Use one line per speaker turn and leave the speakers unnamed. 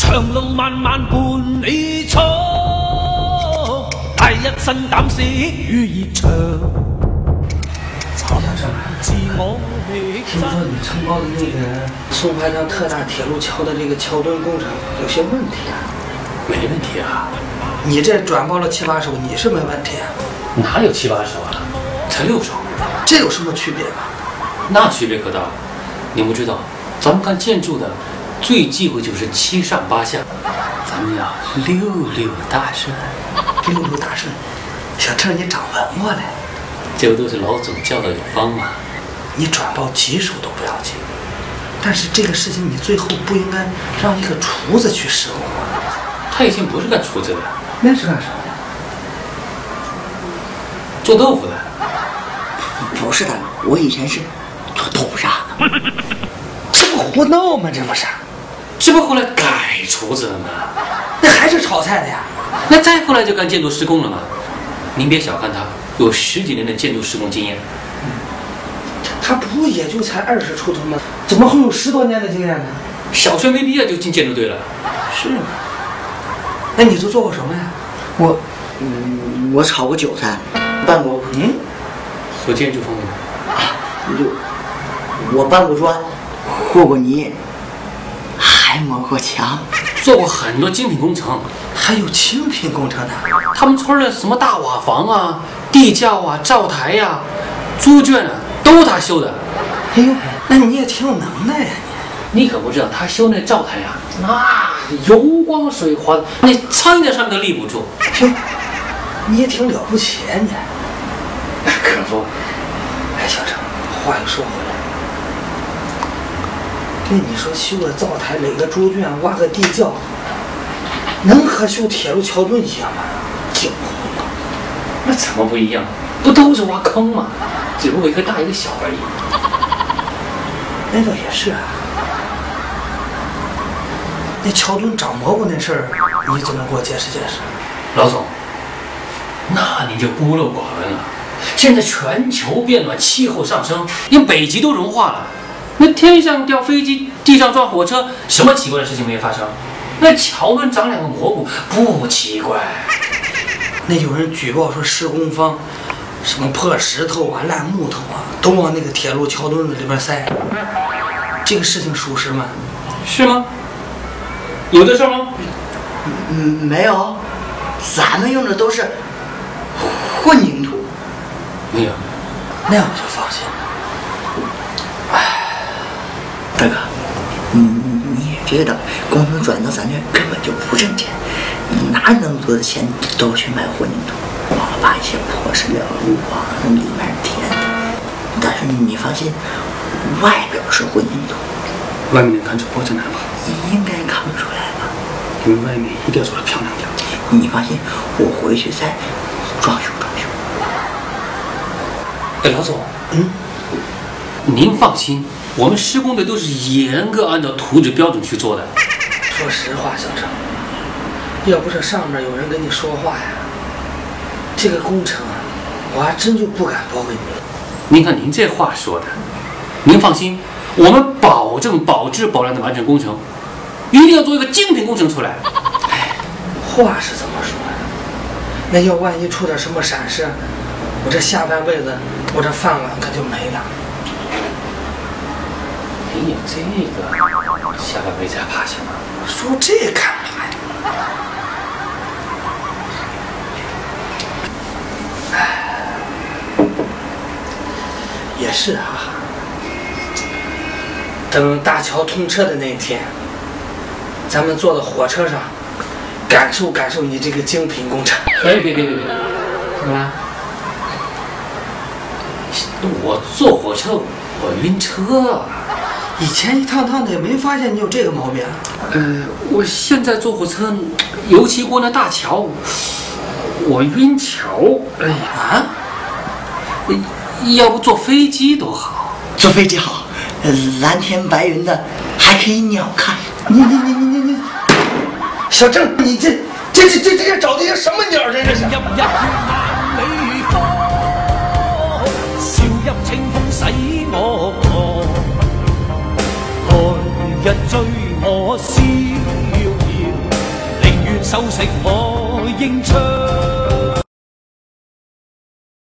長路漫漫伴你闖，帶一身膽識與熱腸。自我
聽說你承包的那个松花江特大铁路桥的这个桥墩工程有些问题啊？
没问题啊。
你这转包了7、8手，你是没问题啊？
哪有7、8手啊？才6手。
这有什么区别吗？
那区别可大了。你不知道，咱们干建筑的最忌讳就是7上8下，咱们要6大顺。
6大顺，小郑你长文化了。
这不都是老总教导有方吗？
你转包几手都不要紧，但是这个事情你最后不应该让一个厨子去施工啊。
他以前不是干厨子的，
那是干什么的？
做豆腐的。
不是的，我以前是做豆腐渣的。
这不胡闹吗？这不是？
这不后来改厨子了吗？
那还是炒菜的呀。
那再后来就干建筑施工了吗？您别小看他，有10几年的建筑施工经验。
他不也就才20出头吗？怎么会有10多年的经验呢？
小学没毕业就进建筑队了。
是吗？那你都做过什么呀？
我炒过韭菜，拌过
做建筑方面的。
我搬过砖，和过泥，还磨过墙，
做过很多精品工程。
还有精品工程呢？
他们村的什么大瓦房啊、地窖啊、灶台呀、猪圈啊，都他修的。
哎呦，那你也挺有能耐呀！
你可不知道，他修那灶台呀，那油光水滑的，那苍蝇在上面都立不住。
哟，你也挺了不起呀你。
可不。
哎，小郑，话又说回来，跟你说修个灶台、垒个猪圈、挖个地窖，能和修铁路桥墩一样吗？惊呼！
那怎么不一样？不都是挖坑吗？只不过一个大一个小而已。
那倒也是啊。那桥墩长蘑菇那事儿，你怎么给我解释解释？
老总，那您就孤陋寡闻了。现在全球变暖，气候上升，连北极都融化了。那天上掉飞机，地上撞火车，什么奇怪的事情没发生？那桥墩长2个蘑菇，不奇怪。
那有人举报说施工方什么破石头啊、烂木头啊，都往那个铁路桥墩子里边塞。这个事情属实吗？
是吗？有这事吗？
没有，咱们用的都是混凝土。
没有。
那我就放心了。
大哥，你也知道，工程转到咱这根本就不挣钱，哪那么多的钱都去买混凝土，忘了把一些破石料往里面填。但是你放心，外表是混凝土，
外面能看出破绽来吗？
应该看不出来吧？
你们外面一定要做得漂亮点。
你放心，我回去再装修装修。
哎，老总，您放心，我们施工队都是严格按照图纸标准去做的。
说实话，小郑，要不是上面有人跟你说话呀，这个工程啊，我还真就不敢包给你了。
您看您这话说的，您放心，我们保证保质保量的完成工程，一定要做一个精品工程出来。
哎，话是这么说的，那要万一出点什么闪失，我这下半辈子我这饭碗可就没了。
您有这个，下半辈子还怕什么？
说这干嘛呀？也是啊，等大桥通车的那一天，咱们坐到火车上，感受感受你这个精品工程。
哎，别，
怎么了？
我坐火车我晕车。
以前一趟趟的也没发现你有这个毛病。
我现在坐火车，尤其过那大桥，我晕桥。哎呀，要不坐飞机多好。
坐飞机好，蓝天白云的，还可以鸟看。
你，小郑，你这找的些什么鸟？这是。
笑入清風洗我過，來日追我逍遙。 首飾我應唱。